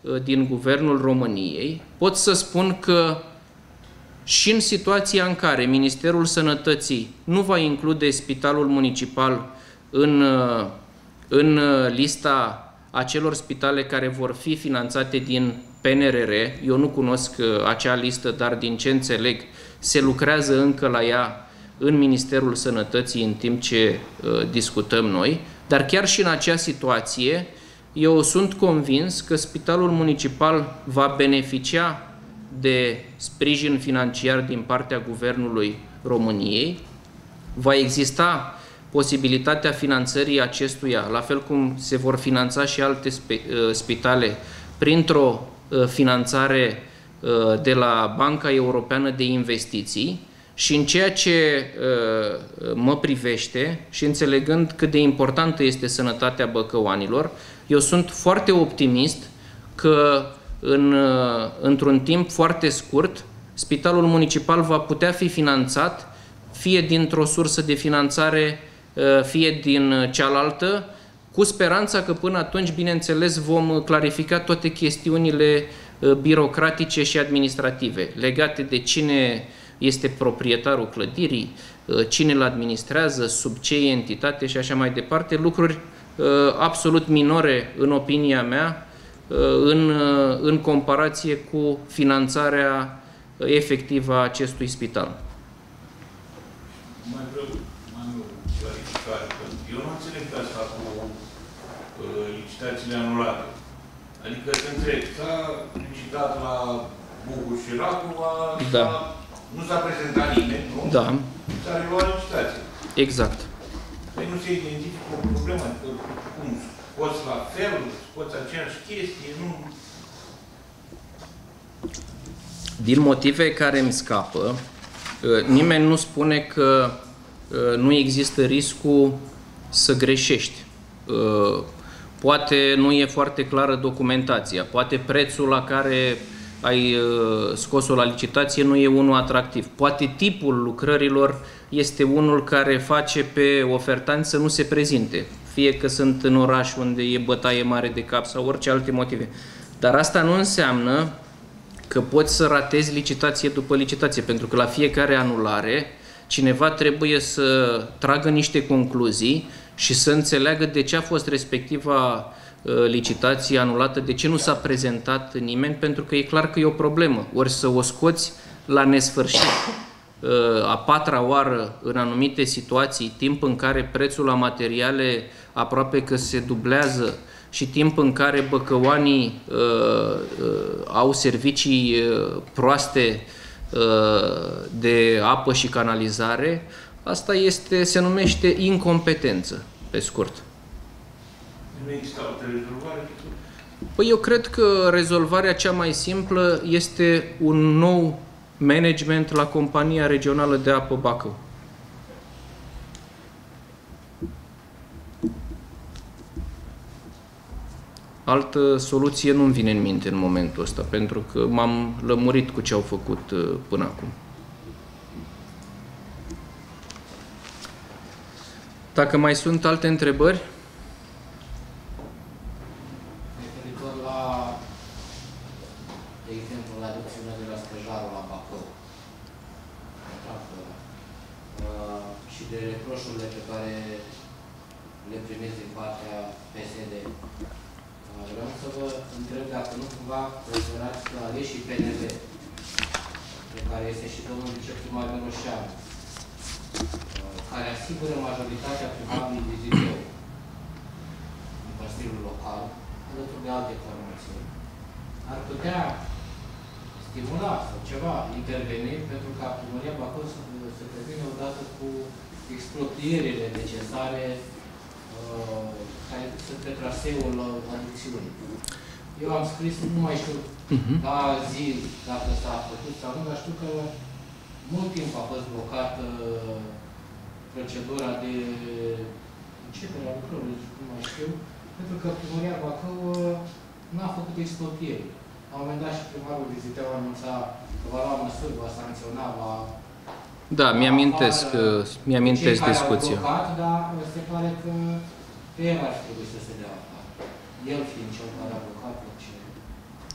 din Guvernul României, pot să spun că și în situația în care Ministerul Sănătății nu va include Spitalul Municipal în, în lista acelor spitale care vor fi finanțate din P N R R, eu nu cunosc acea listă, dar din ce înțeleg, se lucrează încă la ea în Ministerul Sănătății în timp ce uh, discutăm noi, dar chiar și în acea situație, eu sunt convins că Spitalul Municipal va beneficia de sprijin financiar din partea Guvernului României, va exista posibilitatea finanțării acestuia, la fel cum se vor finanța și alte spitale, printr-o finanțare de la Banca Europeană de Investiții. Și în ceea ce mă privește și înțelegând cât de importantă este sănătatea băcăuanilor, eu sunt foarte optimist că în, într-un timp foarte scurt Spitalul Municipal va putea fi finanțat fie dintr-o sursă de finanțare, fie din cealaltă, cu speranța că până atunci, bineînțeles, vom clarifica toate chestiunile birocratice și administrative legate de cine este proprietarul clădirii, cine îl administrează, sub ce entitate și așa mai departe, lucruri absolut minore, în opinia mea, în, în comparație cu finanțarea efectivă a acestui spital. Mai vreau mai mult clarificare, pentru că eu nu înțeleg pe asta cu licitațiile anulate. Adică, te întreb, s-a licitat la Bucu și Racova, da. Nu s-a prezentat nimeni, nu? Da. S-a reluat licitația. Exact. Păi nu se identifică o problemă, adică cum scoți la fel, scoți aceeași chestie, nu... Din motive care îmi scapă, nimeni nu spune că nu există riscul să greșești. Poate nu e foarte clară documentația, poate prețul la care ai scos-o la licitație nu e unul atractiv. Poate tipul lucrărilor este unul care face pe ofertanți să nu se prezinte, fie că sunt în oraș unde e bătaie mare de cap sau orice alte motive. Dar asta nu înseamnă că poți să ratezi licitație după licitație, pentru că la fiecare anulare cineva trebuie să tragă niște concluzii și să înțeleagă de ce a fost respectiva licitație anulată, de ce nu s-a prezentat nimeni, pentru că e clar că e o problemă. Ori să o scoți la nesfârșit, a patra oară în anumite situații, timp în care prețul la materiale aproape că se dublează și timp în care băcăoanii uh, uh, au servicii uh, proaste uh, de apă și canalizare, asta este, se numește incompetență, pe scurt. Nu există altă rezolvare? Păi eu cred că rezolvarea cea mai simplă este un nou management la Compania Regională de Apă Bacău. Altă soluție nu-mi vine în minte în momentul ăsta, pentru că m-am lămurit cu ce au făcut până acum. Dacă mai sunt alte întrebări? Referitor la, de exemplu, la adopțiunea de la Scăjarul la Bacău, uh, și de reproșurile pe care le primiți din partea P S D. Vreau să vă întreb dacă nu cumva considerați că aleșii P N V, pe care este și domnul viceprimar Miroșeanu, care asigură majoritatea primarului Viziteu în Consiliul Local, alături de alte formațiuni, ar putea stimula sau ceva interveni pentru ca Primăria Bacău să, să termine odată cu expropierile necesare uh, care sunt pe traseul aducțiunii. Eu am scris, nu mai știu uh-huh. la zi dacă s-a făcut sau nu, dar știu că mult timp a fost blocată procedura de începere a lucrărilor, nu mai știu, pentru că Primăria Bacău n-a făcut expropieri. La un moment dat și primarul Viziteu a anunțat că va lua măsuri, va sancționa, va... Da, mi-amintesc, mi-amintesc discuția. Blocat, dar se pare că el ar trebui să se dea afară. El fiind cel care a blocat orice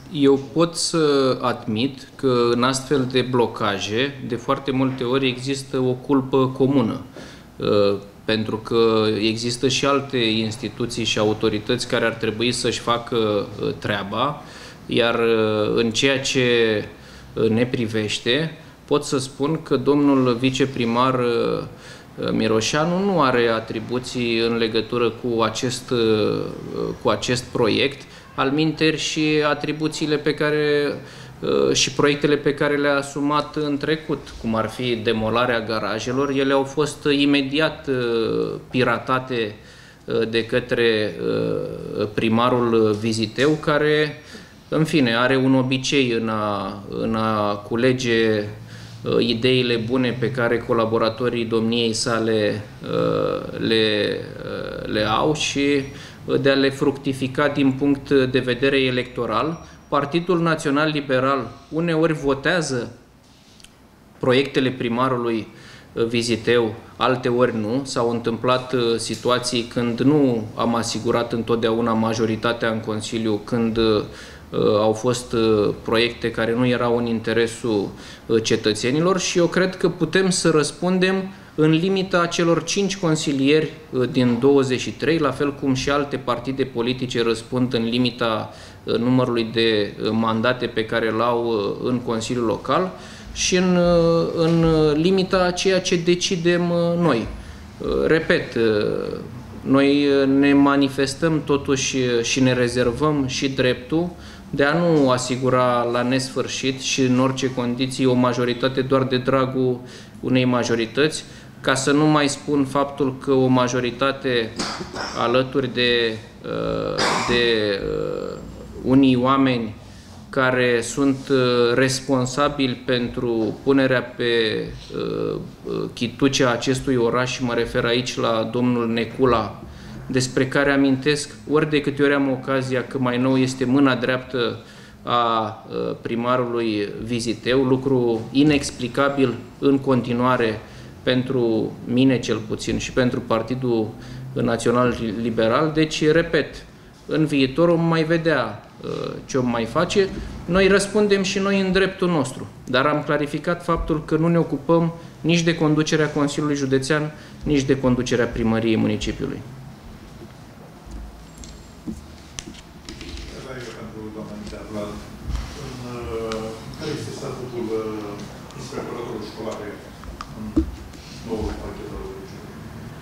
Eu pot să admit că în astfel de blocaje, de foarte multe ori există o culpă comună, pentru că există și alte instituții și autorități care ar trebui să-și facă treaba, iar în ceea ce ne privește, pot să spun că domnul viceprimar Miroșanu nu are atribuții în legătură cu acest, cu acest proiect, alminteri și atribuțiile pe care și proiectele pe care le-a asumat în trecut, cum ar fi demolarea garajelor. Ele au fost imediat piratate de către primarul Viziteu, care, în fine, are un obicei în a, în a culege ideile bune pe care colaboratorii domniei sale le, le au și de a le fructifica din punct de vedere electoral. Partidul Național Liberal uneori votează proiectele primarului Viziteu, alteori nu. S-au întâmplat situații când nu am asigurat întotdeauna majoritatea în Consiliu, când au fost proiecte care nu erau în interesul cetățenilor și eu cred că putem să răspundem în limita celor cinci consilieri din douăzeci și trei, la fel cum și alte partide politice răspund în limita numărului de mandate pe care îl au în Consiliul Local și în, în limita a ceea ce decidem noi. Repet, noi ne manifestăm totuși și ne rezervăm și dreptul de a nu asigura la nesfârșit și în orice condiții o majoritate doar de dragul unei majorități, ca să nu mai spun faptul că o majoritate alături de, de unii oameni care sunt responsabili pentru punerea pe chitucea acestui oraș, și mă refer aici la domnul Necula, despre care amintesc ori de câte ori am ocazia că mai nou este mâna dreaptă a primarului Viziteu, lucru inexplicabil în continuare pentru mine cel puțin și pentru Partidul Național Liberal. Deci, repet, în viitor om mai vedea ce om mai face. Noi răspundem și noi în dreptul nostru, dar am clarificat faptul că nu ne ocupăm nici de conducerea Consiliului Județean, nici de conducerea primăriei municipiului. Care este statutul inspectoratelor școlare în noul pachet al legii?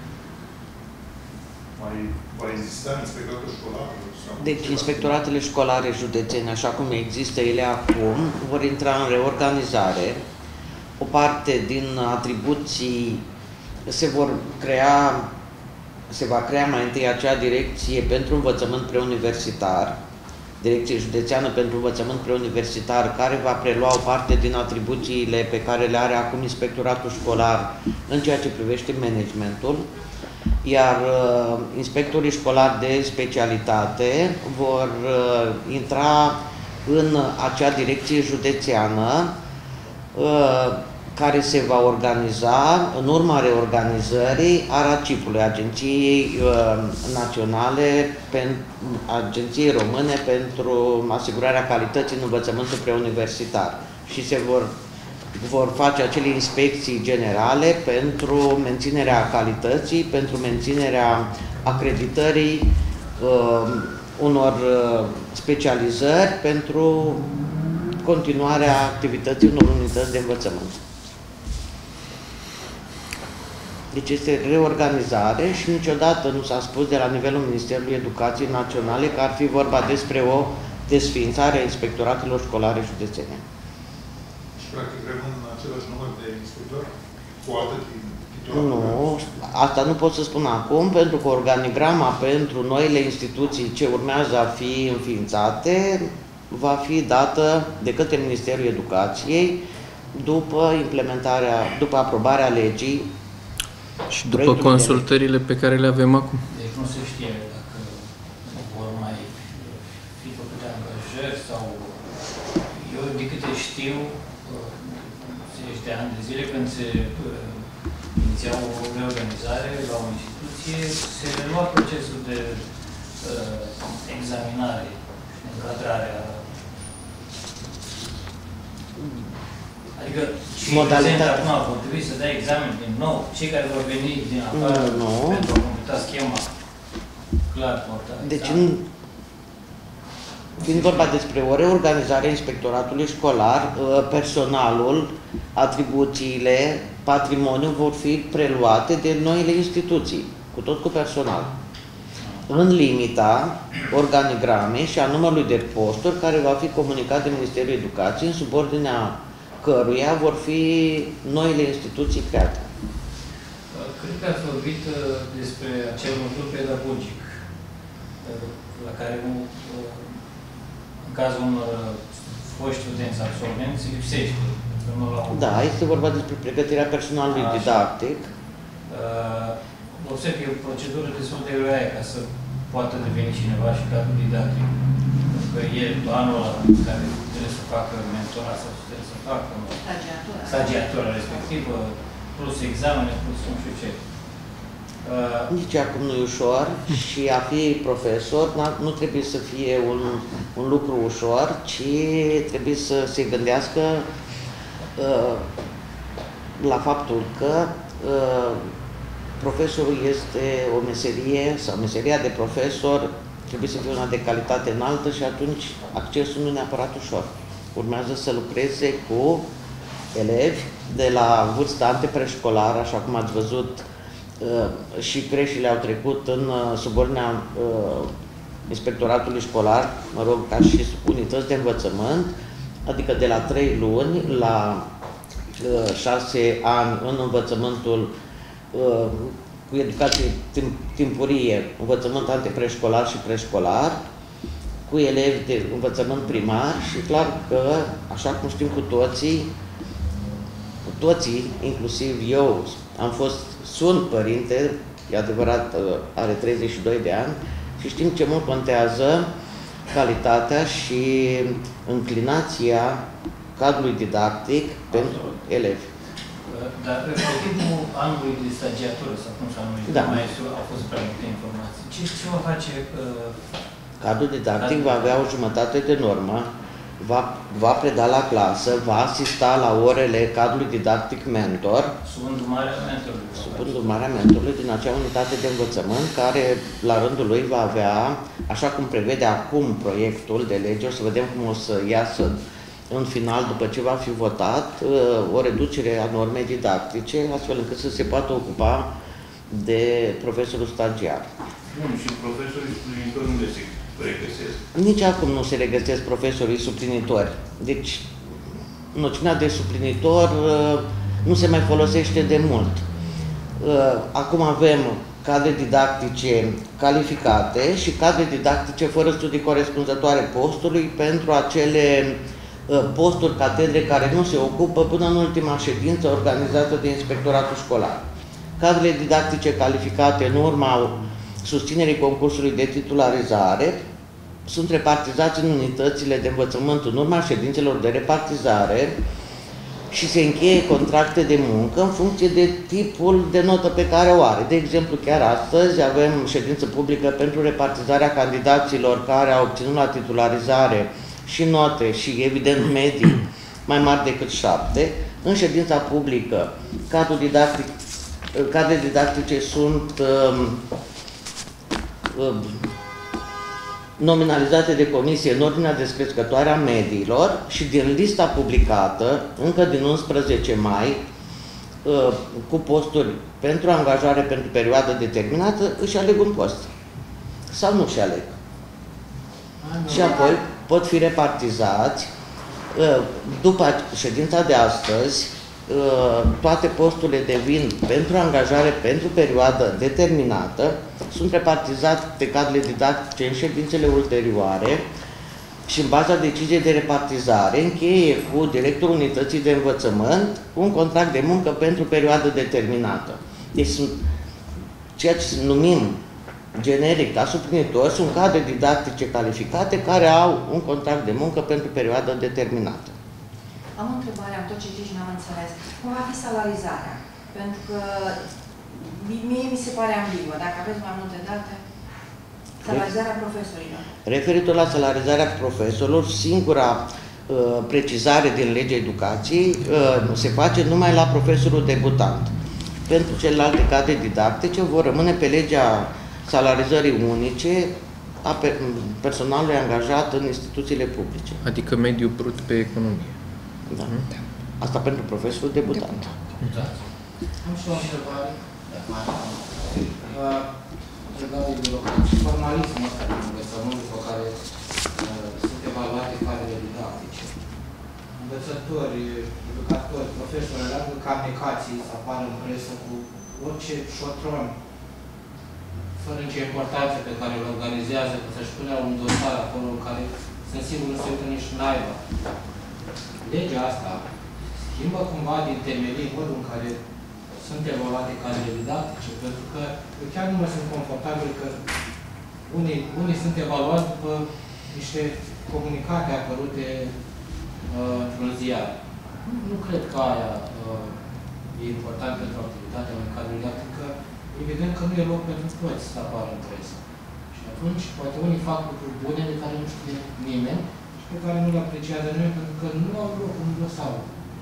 Mai va exista inspectoratul școlar? Deci inspectoratele școlare județene, așa cum există ele acum, vor intra în reorganizare. O parte din atribuții se vor crea, se va crea mai întâi acea direcție pentru învățământ preuniversitar, Direcție Județeană pentru Învățământ Preuniversitar, care va prelua o parte din atribuțiile pe care le are acum Inspectoratul Școlar în ceea ce privește managementul, iar uh, inspectorii școlari de specialitate vor uh, intra în acea direcție județeană uh, care se va organiza în urma reorganizării a RACIP-ului, Agenției uh, Naționale, pen, Agenției Române pentru asigurarea calității în învățământul preuniversitar și se vor, vor face acele inspecții generale pentru menținerea calității, pentru menținerea acreditării uh, unor uh, specializări, pentru continuarea activității unor unități de învățământ. Deci este reorganizare și niciodată nu s-a spus de la nivelul Ministerului Educației Naționale că ar fi vorba despre o desființare a inspectoratelor școlare județene. Și practic rămân același număr de inspectori cu altă titulare? Nu, asta nu pot să spun acum, pentru că organigrama pentru noile instituții ce urmează a fi înființate va fi dată de către Ministerul Educației după implementarea, după aprobarea legii. Și după consultările pe care le avem acum. Deci nu se știe dacă vor mai fi făcute angajări sau... Eu, de câte știu, de ani de zile, când se iniția o reorganizare la o instituție, se relua procesul de examinare și încadrare a Adică și modalitatea acum vor trebui să dea examen din nou, cei care vor veni din afară nu. pentru a completa schema. Clar, porta. Deci, în, fiind vorba despre o reorganizare a inspectoratului școlar, personalul, atribuțiile, patrimoniul vor fi preluate de noile instituții, cu tot cu personal. În limita organigramei și a numărului de posturi care va fi comunicat de Ministerul Educației, în subordinea căruia vor fi noile instituții create. Cred că ați vorbit despre acel modul pedagogic, la care, în cazul unor foști studenți absolvenți, lipsește. Da, este vorba despre pregătirea personalului Așa. didactic. Observ că e o procedură destul de greoaie ca să poată deveni cineva și cadru didactic. Pentru că e anul ăla care trebuie să facă mentora sau trebuie să facă stagiatura, stagiatura respectivă, plus examene, plus nu știu ce. Nici acum nu e ușor și a fi profesor nu trebuie să fie un, un lucru ușor, ci trebuie să se gândească uh, la faptul că uh, profesorul este o meserie, sau meseria de profesor trebuie să fie una de calitate înaltă și atunci accesul nu e neapărat ușor. Urmează să lucreze cu elevi de la vârsta antepreșcolară, așa cum ați văzut, și creșile au trecut în subordinea inspectoratului școlar, mă rog, ca și unități de învățământ, adică de la trei luni la șase ani în învățământul cu educație timpurie, învățământ antepreșcolar și preșcolar, cu elevi de învățământ primar și clar că, așa cum știm cu toții, cu toții, inclusiv eu, am fost, sunt părinte, e adevărat, are treizeci și doi de ani și știm ce mult contează calitatea și înclinația cadrului didactic pentru elevi. Dar respectivul anului de stagiatură, sau cum s-a numit, da. mai au fost prea multe informații. Ce, ce va face? Uh, Cadrul didactic va avea o jumătate de normă, va, va preda la clasă, va asista la orele cadrului didactic mentor, sub îndrumarea mentorului. Sub îndrumarea mentorului din acea unitate de învățământ, care la rândul lui va avea, așa cum prevede acum proiectul de lege, o să vedem cum o să iasă în final, după ce va fi votat, o reducere a normei didactice, astfel încât să se poată ocupa de profesorul stagiar. Bun, și profesorii suplinitori unde se regăsesc? Nici acum nu se regăsesc profesorii suplinitori. Deci, noțiunea de suplinitor nu se mai folosește de mult. Acum avem cadre didactice calificate și cadre didactice fără studii corespunzătoare postului pentru acele posturi catedre care nu se ocupă până în ultima ședință organizată de inspectoratul școlar. Cadrele didactice calificate în urma susținerii concursului de titularizare sunt repartizați în unitățile de învățământ în urma ședințelor de repartizare și se încheie contracte de muncă în funcție de tipul de notă pe care o are. De exemplu, chiar astăzi avem ședință publică pentru repartizarea candidaților care au obținut la titularizare și note și, evident, medii mai mari decât șapte. În ședința publică, cadrul didactic, cadrele didactice sunt um, um, nominalizate de comisie în ordinea descrescătoare a mediilor și din lista publicată, încă din unsprezece mai, uh, cu posturi pentru angajare pentru perioadă determinată, își aleg un post. Sau nu își aleg. Și apoi pot fi repartizați. După ședința de astăzi, toate posturile devin pentru angajare pentru perioadă determinată, sunt repartizate de cadrele didactice în ședințele ulterioare și în baza deciziei de repartizare încheie cu directorul unității de învățământ un contract de muncă pentru perioadă determinată. Deci sunt ceea ce numim generic ca suplinitori, sunt cadre didactice calificate care au un contract de muncă pentru perioadă determinată. Am o întrebare, am tot citit și n-am înțeles. Cum va fi salarizarea? Pentru că mie mi se pare ambiguă. Dacă aveți mai multe date, salarizarea profesorilor. Referitor la salarizarea profesorilor, singura precizare din legea educației se face numai la profesorul debutant. Pentru celelalte cadre didactice vor rămâne pe legea salarizării unice a personalului angajat în instituțiile publice. Adică mediu brut pe economie. Da. Da. Asta pentru profesorul debutant. Da. Am și o întrebare. Legat de birocrație. Formalismul ăsta din învățământ pe care uh, sunt evaluate cadrele didactice. Învățători, educatori, profesori, aleargă ca necații să apară în presă cu orice șotron, fără nicio importanță pe care îl organizează, că să-și punea un dosar acolo în care sunt sigur nu se uită nici naiba. Legea asta schimbă cumva din temelii modul în care sunt evaluate cadrele didactice, pentru că eu chiar nu mă sunt confortabil că unii, unii sunt evaluați după niște comunicate apărute uh, într-un ziar. Nu, nu cred că aia uh, e important pentru activitatea unui cadru didactic, că evident că nu e loc pentru toți să apară în presă. Și atunci, poate unii fac lucruri bune de care nu știe nimeni și pe care nu le apreciază nimeni, pentru că nu au loc în dosarul.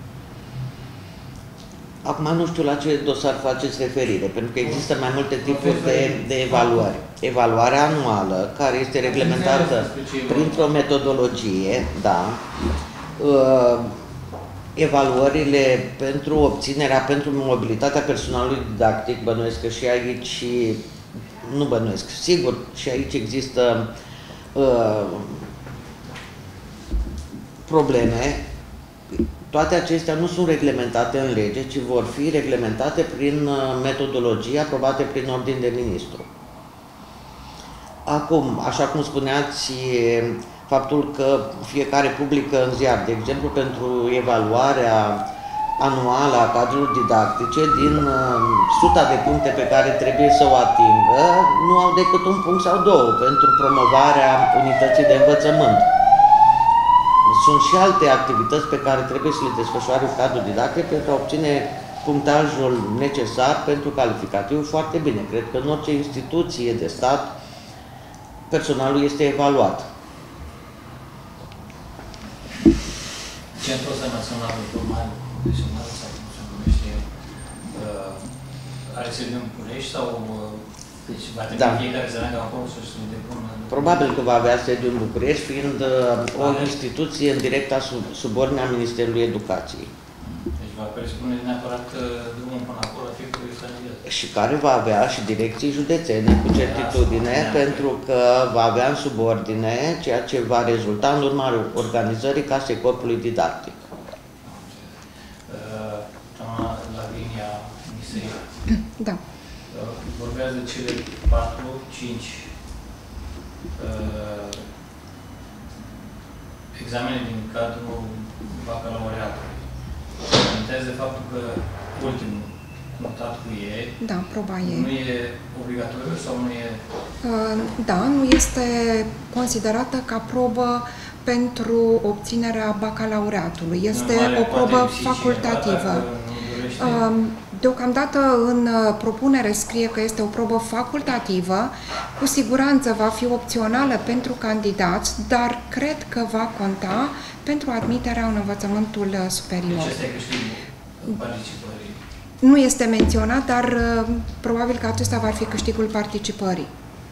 Acum nu știu la ce dosar faceți referire, pentru că există mai multe tipuri de, de evaluare. Evaluarea anuală, care este reglementată printr-o metodologie, da. Uh, evaluările pentru obținerea, pentru mobilitatea personalului didactic, bănuiesc că și aici, nu bănuiesc, sigur, și aici există uh, probleme. Toate acestea nu sunt reglementate în lege, ci vor fi reglementate prin metodologii aprobate prin ordin de ministru. Acum, așa cum spuneați, faptul că fiecare publică în ziar, de exemplu, pentru evaluarea anuală a cadrelor didactice, din suta de puncte pe care trebuie să o atingă, nu au decât un punct sau două pentru promovarea unității de învățământ. Sunt și alte activități pe care trebuie să le desfășoare un cadru didactic pentru a obține punctajul necesar pentru calificativ foarte bine. Cred că în orice instituție de stat personalul este evaluat. Centrul ăsta național de formare profesională, sau cum se numește, are sediu în București sau deci va trebui da. fiecare să meargă acolo să se depună? Probabil că va avea sediu în București, fiind uh, o instituție în directa sub, subordinea Ministerului Educației. Deci va presupune neapărat drumul până acolo fiecare candidat. Și care va avea și direcții județene cu certitudine, da, pentru că va avea în subordine ceea ce va rezulta în urma organizării casei corpului didactic. Doamna Lavinia Nisei. Da. Vorbează cele patru, cinci uh, examene din cadrul bacalaureatului. Comentează faptul că ultimul notat cu E, da, proba E. Nu e obligatoriu sau nu e? Uh, da, nu este considerată ca probă pentru obținerea bacalaureatului. Este o probă facultativă. Deocamdată în propunere scrie că este o probă facultativă, cu siguranță va fi opțională pentru candidați, dar cred că va conta pentru admiterea în învățământul superior. Deci asta e câștigul participării. Nu este menționat, dar probabil că acesta va fi câștigul participării.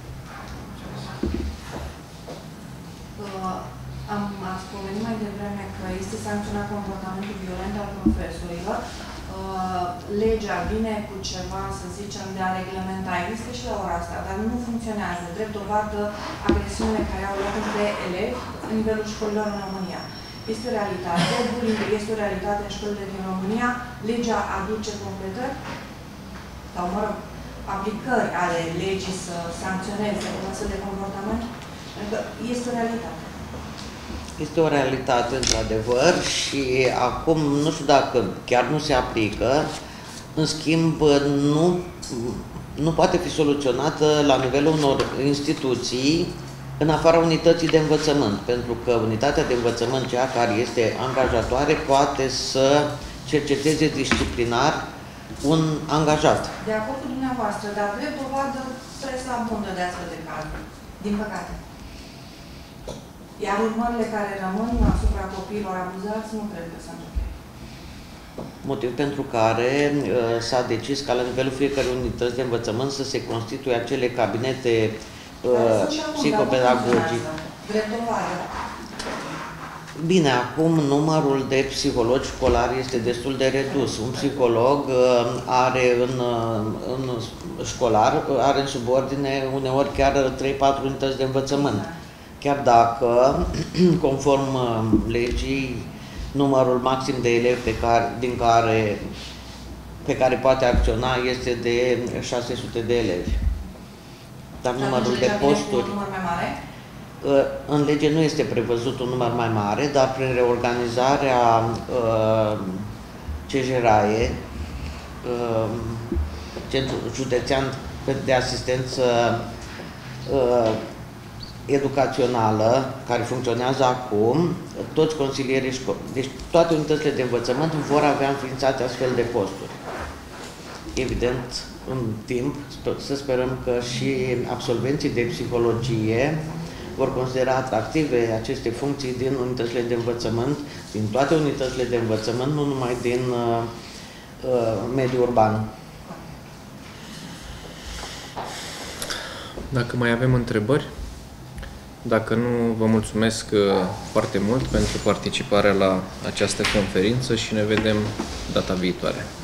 Am spomenit mai devreme că este sancționat comportamentul violent al profesorilor. Legea vine cu ceva, să zicem, de a reglementa. Există și la ora asta, dar nu funcționează. Drept dovadă agresiunile care au loc între elevi în nivelul școlilor în România. Este o realitate, bullying este o realitate în școlile din România. Legea aduce completări sau, mă rog, aplicări ale legii să sancționeze un astfel de comportament. Pentru că este o realitate. Este o realitate, într-adevăr, și acum nu știu dacă chiar nu se aplică, în schimb nu, nu poate fi soluționată la nivelul unor instituții în afara unității de învățământ, pentru că unitatea de învățământ, cea care este angajatoare, poate să cerceteze disciplinar un angajat. De acord cu dumneavoastră, dar drept dovadă presa abundă de astfel de cazuri, din păcate. Iar urmările care rămân asupra copiilor abuzați nu cred că sunt ok. Motiv pentru care uh, s-a decis ca la nivelul fiecărei unități de învățământ să se constituie acele cabinete uh, psihopedagogice. Bine, acum numărul de psihologi școlari este destul de redus. Un psiholog uh, are în, uh, în școlar, are în subordine uneori chiar trei patru unități de învățământ. Chiar dacă, conform legii, numărul maxim de elevi pe care, din care, pe care poate acționa este de șase sute de elevi. Dar numărul de posturi... În lege nu este prevăzut un număr mai mare, dar prin reorganizarea uh, C J R A E, uh, Centrul Județean de Asistență uh, Educațională, care funcționează acum, toți consilierii școlari, deci toate unitățile de învățământ vor avea înființate astfel de posturi. Evident, în timp, să sperăm că și absolvenții de psihologie vor considera atractive aceste funcții din unitățile de învățământ, din toate unitățile de învățământ, nu numai din uh, uh, mediul urban. Dacă mai avem întrebări, dacă nu, vă mulțumesc uh, foarte mult pentru participarea la această conferință și ne vedem data viitoare.